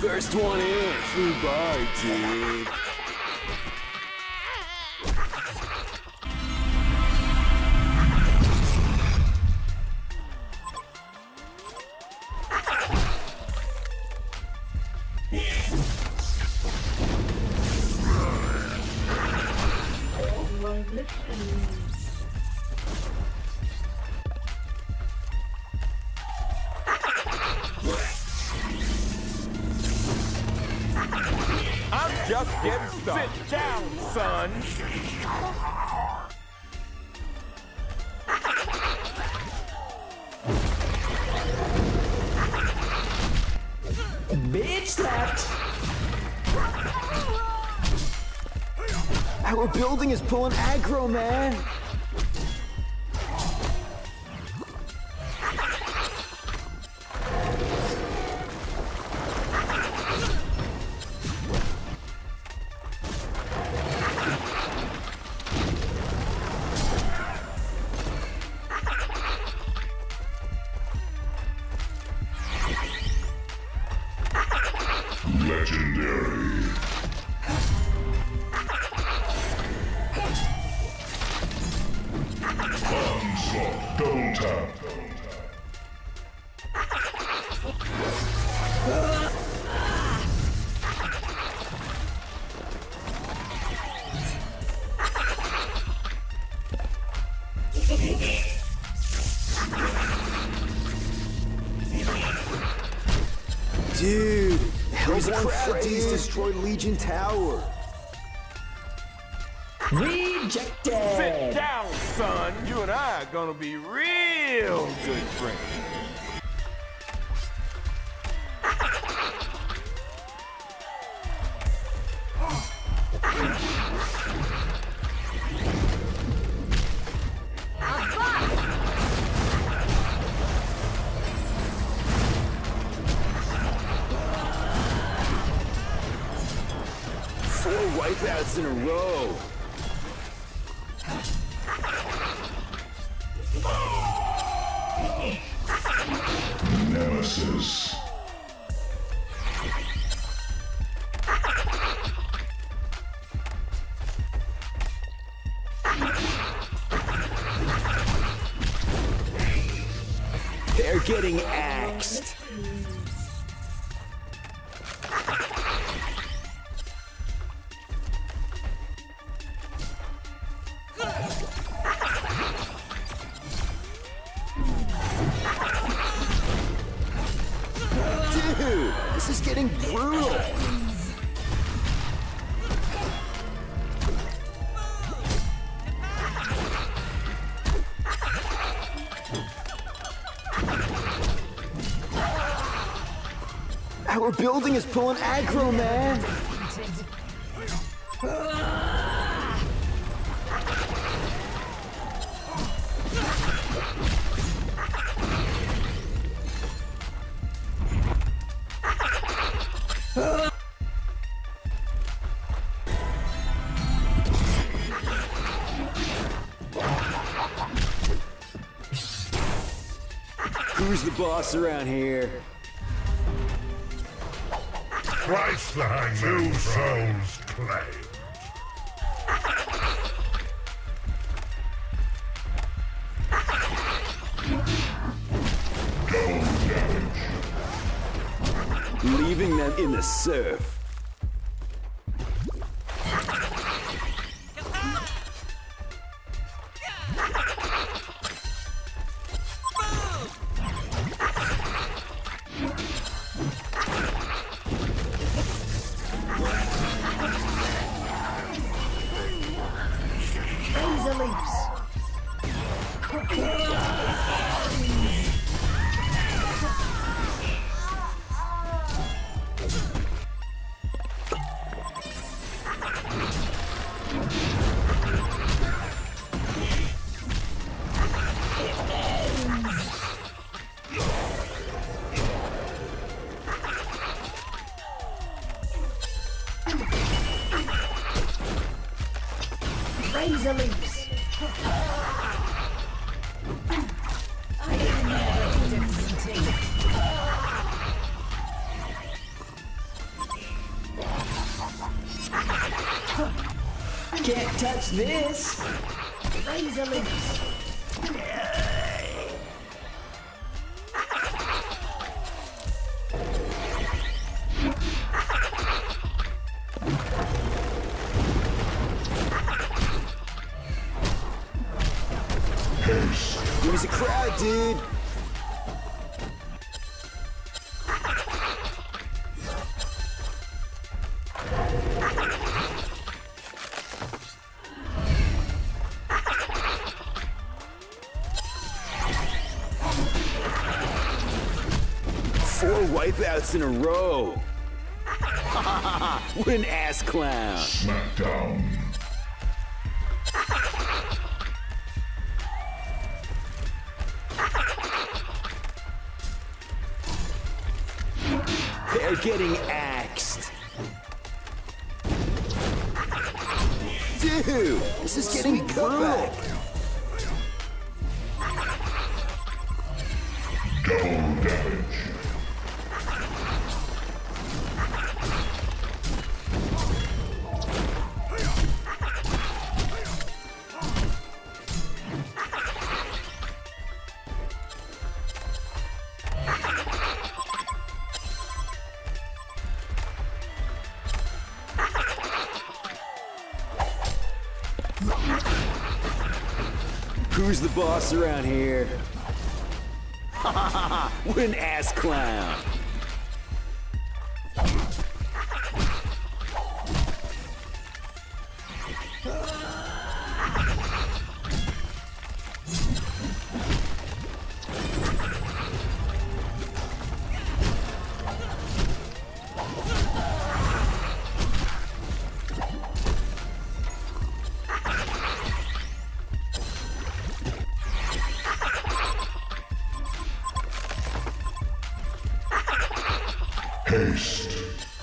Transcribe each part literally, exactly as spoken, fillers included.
First one in, flew by, dude. Just getting started. Sit down, son. Bitch slapped. Our building is pulling aggro, man. Legendary. Onslaught. Double tap. Dude, Hellborn Freddy's destroyed Legion Tower. Rejected. Sit down, son. You and I are gonna be real good friends. Four wipeouts in a row. Nemesis. They're getting axed. Dude, this is getting brutal. Our building is pulling aggro, man. Who's the boss around here? Christ the hangman. Two souls claimed. Double damage. Leaving them in the surf. Laser leaps. Razor leaps. I am never defeated. Can't touch this. Razor loose. There's a crowd, dude. Four wipeouts in a row. What an ass clown. Smackdown. They're getting axed. Dude, this is getting comeback. Double damage. Who's the boss around here? What an ass clown. Haste.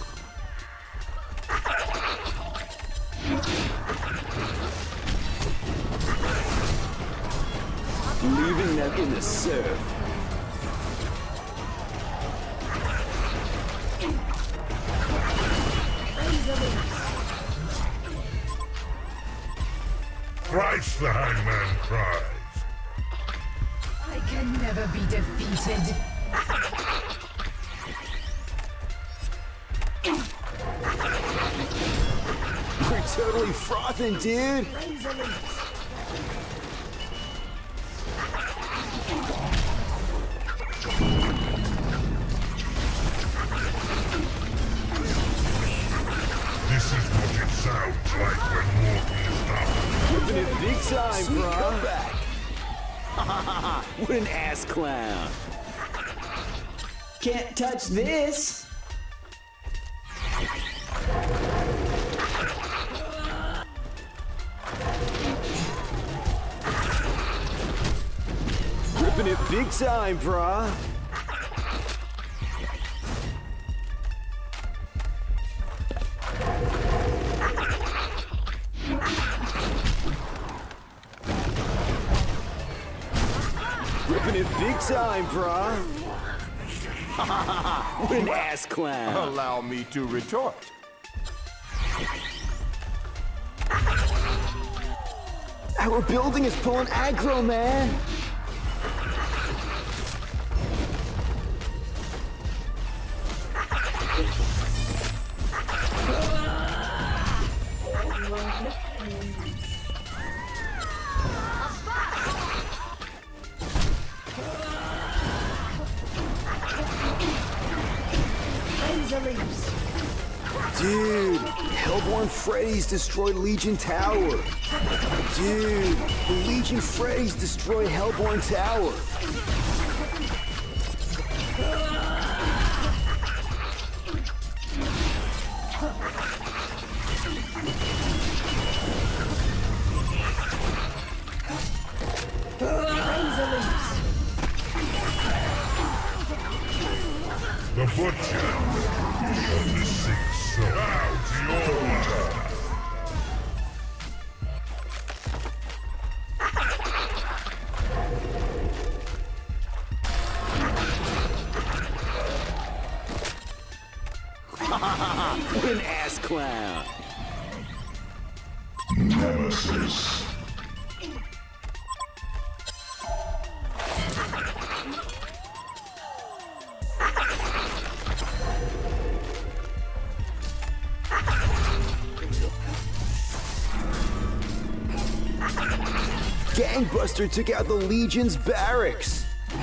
Leaving them in the surf. Thrice the hangman cries. I can never be defeated. We're totally frothing, dude. Razor loose. This is what it sounds like when mortals die. Whipping it big time, bro. Comeback. What an ass clown. Can't touch this. Whipping it big time, brah. Whipping it big time, brah. What an ass clown. Allow me to retort. Our building is pulling aggro, man. Razor loose. Dude, Hellborn Freddy's destroyed Legion Tower. Dude, the Legion Freddy's destroyed Hellborn Tower. Razor loose. The butcher of the six souls. Bow to your order. What an ass clown. Nemesis. Gangbuster took out the Legion's barracks.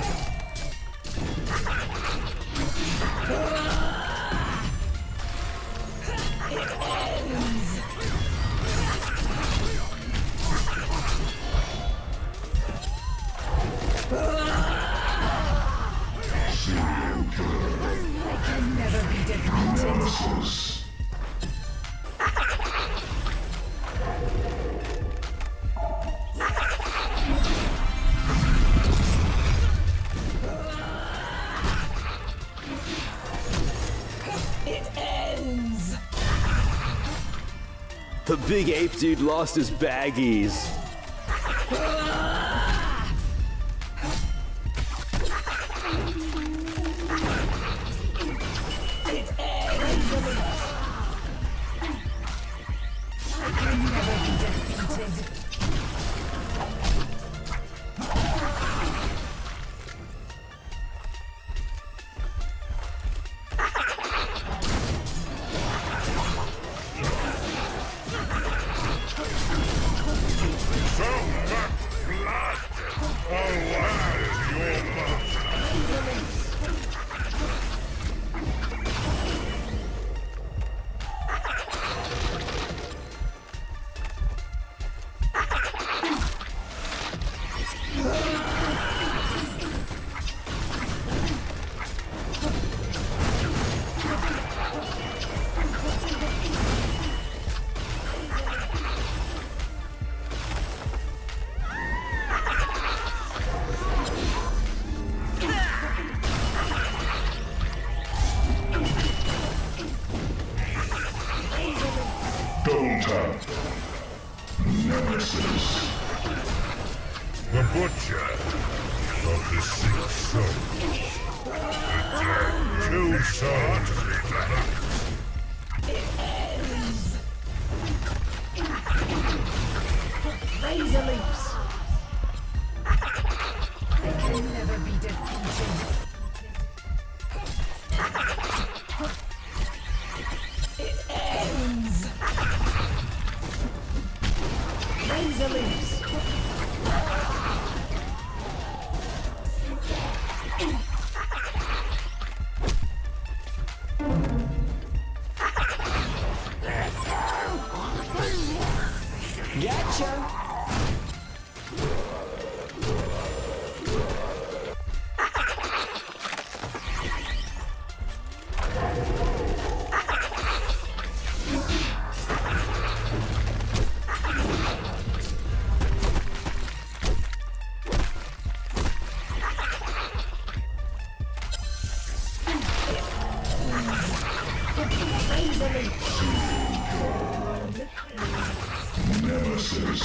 The big ape dude lost his baggies. Double tap. Nemesis. The Butcher of the Six Souls. The Two Swords. Razor leaps. They can never be defeated. It ends. Razor leaps. Gotcha! Razor leaps. Nemesis.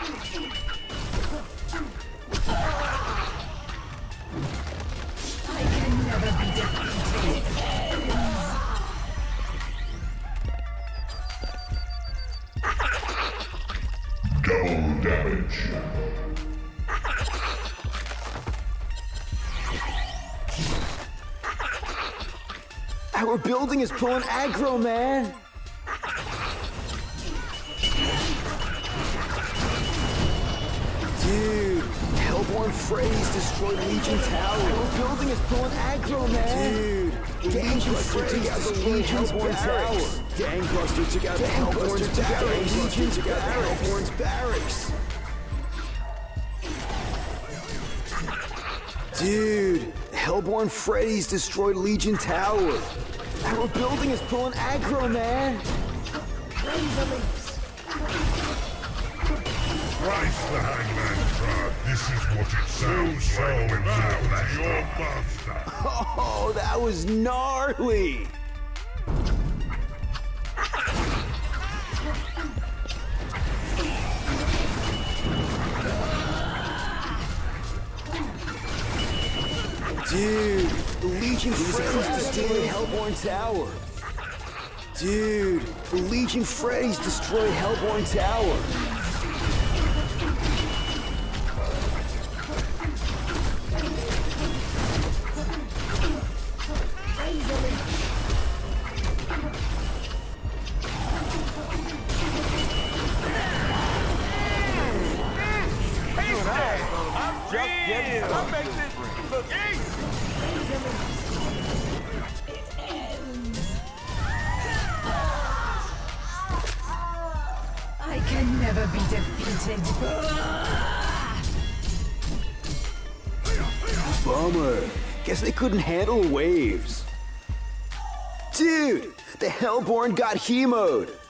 I can never be defeated. Double damage. Our building is pulling aggro, man! Dude, Hellborn Phrase destroyed Legion Tower. Our building is pulling aggro, man! Dude, Gangbuster took out the Legion's barracks. Gangbuster took out the Hellborn's barracks. Legion took out the Hellborn's barracks. Dude, Hellborn Freddy's destroyed Legion Tower. Our building is pulling aggro, man. Razor leaps. Christ the Hangman Crab. This is what it sounds like when you your master. Oh, that was gnarly. Dude, the Legion Freddy's destroyed Hellborn Tower. Dude, the Legion Freddy's destroyed Hellborn Tower. I make this look easy. I can never be defeated. Bummer. Guess they couldn't handle waves. Dude, the Hellborn got He-Mode.